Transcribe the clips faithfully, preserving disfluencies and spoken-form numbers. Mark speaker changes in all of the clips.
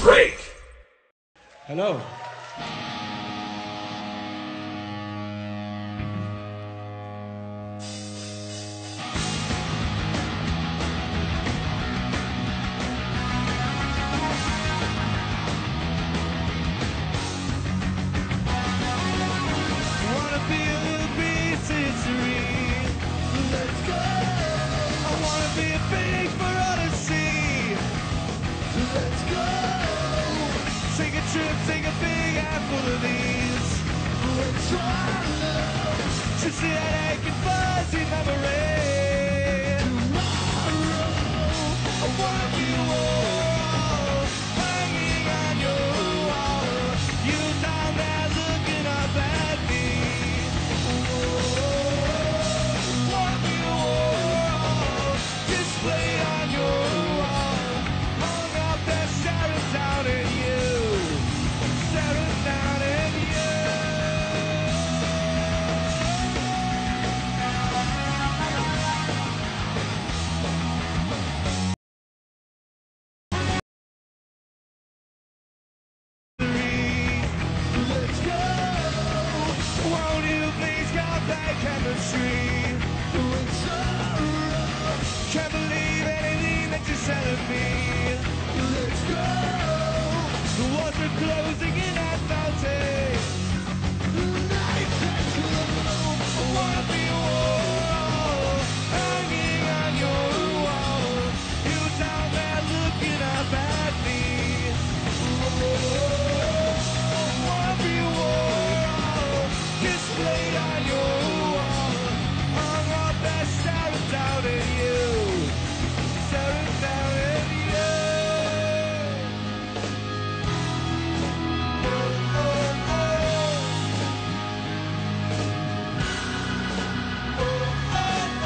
Speaker 1: Drake!
Speaker 2: Hello.
Speaker 3: Take a big handful of these. Let's swallow. Just see that aching fuzzy memory. Tomorrow, I wanna be all hanging on your wall. You down there looking up at me. Whoa, wanna be all displayed on your wall. Hung up there staring down at you. Chemistry. Can't believe anything that you're selling me. Let's go. The walls are closing in and melting. Night has low. I wanna be all hanging on your wall. You down there looking up at me. I wanna be all displayed on your down at you, staring down at you. Oh, oh, oh. Oh, oh,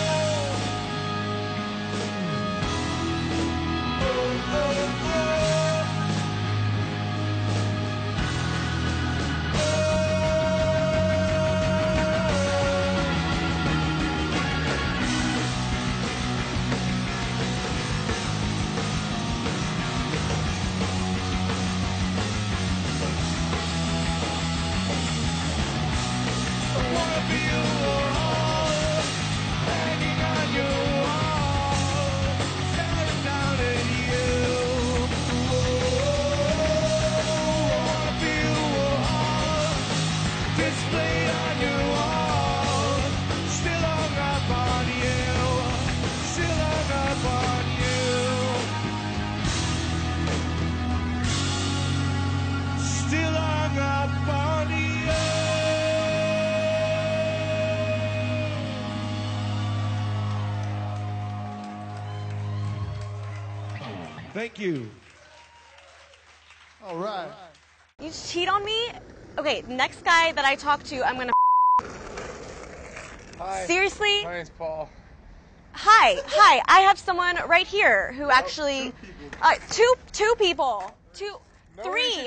Speaker 3: oh. Oh, oh, oh. Displayed on your wall, still hung up on you, still hung up on you, still hung up on you. Thank you.
Speaker 4: All right.
Speaker 5: You cheat on me? Okay, next guy that I talk to, I'm gonna.
Speaker 4: Hi.
Speaker 5: Seriously?
Speaker 4: My name's Paul.
Speaker 5: Hi, hi. I have someone right here who actually, uh, two, two people, two,
Speaker 4: No
Speaker 5: three.